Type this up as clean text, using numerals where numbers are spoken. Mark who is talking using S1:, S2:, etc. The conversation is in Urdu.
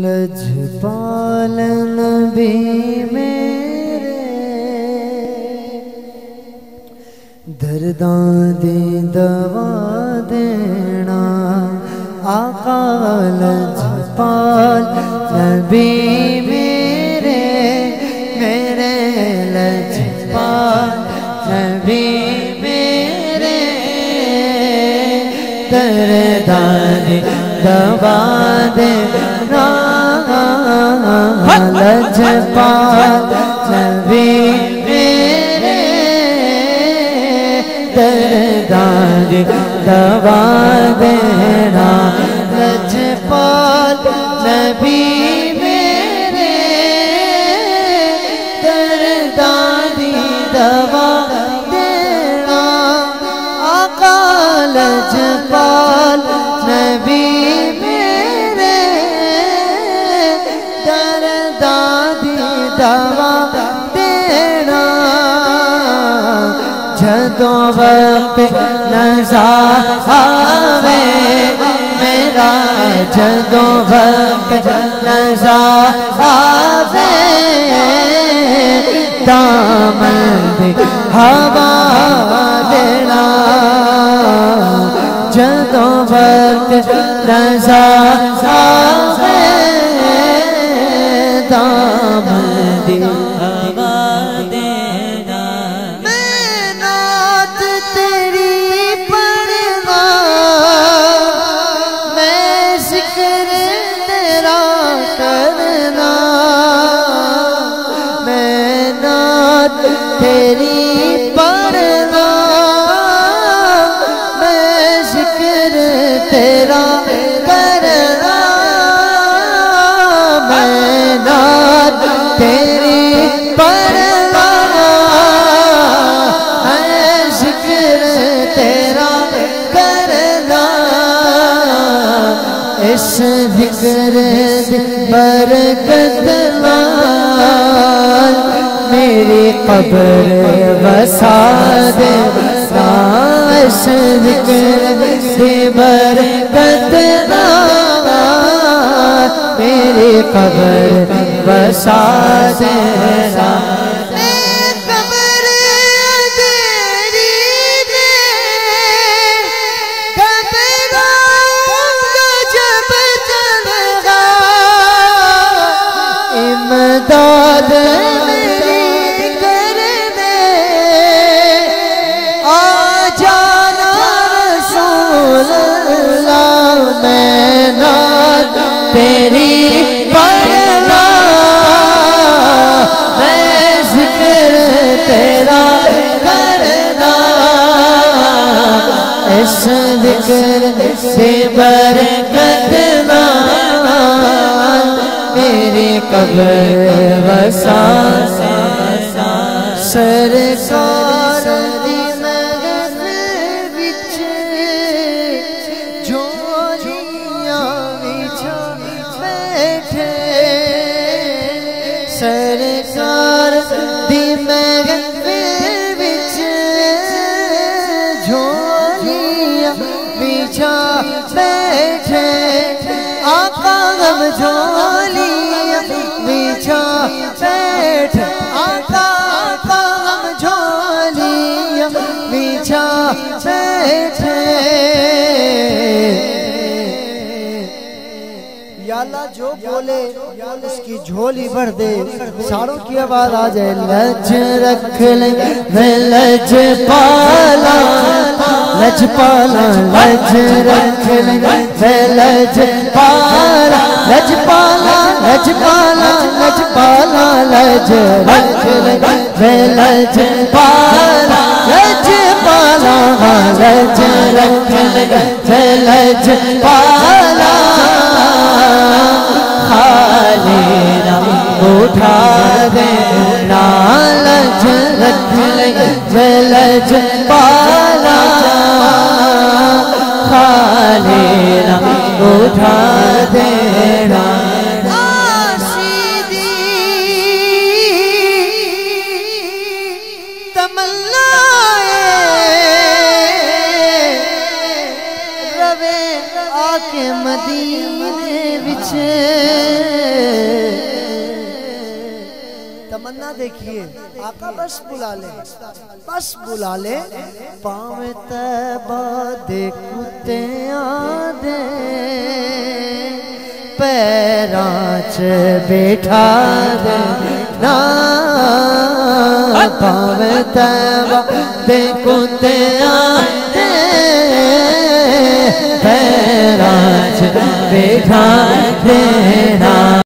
S1: لجپال نبی میرے درداں دی دوا دینا آقا لجپال نبی میرے میرے لجپال نبی میرے درداں دی دوا دینا لجپال نبی میرے درداں دی دوا دینا لجپال نبی میرے درداں دی دوا دینا آقا لجپال نبی میرے درداں دی دوا دینا جدوں وقت نزا آوے میرا جدوں وقت نزا آوے دامن دی ہوا دینا جدوں وقت نزا آوے دامن دی ہوا دینا میں نعت تیری پڑھنا میں ذکر تیرا کرنا میں نعت تیری پڑھنا میں ذکر تیرا کرنا میں نعت تیری پڑھنا میں ذکر تیرا کرنا اس ذکر دی برکت نال میری قبر وسا دینا اس ذکر دی برکت نال میری قبر وسا دینا امداد میری کر دے آ جانا رسول اللہ میں نعت تیری پڑھنا میں ذکر تیرا کرنا اس ذکر سے برکت میری قبر وسا سرکار دی محفل وچ جھولیاں وچھا بیٹھے سرکار دی محفل وچ جھولیاں وچھا بیٹھے آقا غم جھولیاں بچھا بیٹھ آقا غم جھولیاں بچھا بیٹھے یا اللہ جو بولے اس کی جھولی بھر دے ساروں کی آواز آ جائے لج رکھ لے میں لج پالا لج پالا لج رکھ لے میں لج پالا لج پالا لج پالا لج پالا لج رکھ لے میں لج پالا لج پالا لج رکھ لے میں لج پالا خالی نہ اٹھا دینا لج رکھ لے میں لج پالا خالی نہ اٹھا دینا آشیدی تمنا روے آ کے مدینے وچ تمنا دیکھیے آقا بس بلا لے بس بلا لے پاؤں طیبہ دے کتیاں دے پیراں چ بیٹھا دے نا پاؤں طیبہ دے کتیاں دے پیراں چ بیٹھا دے نا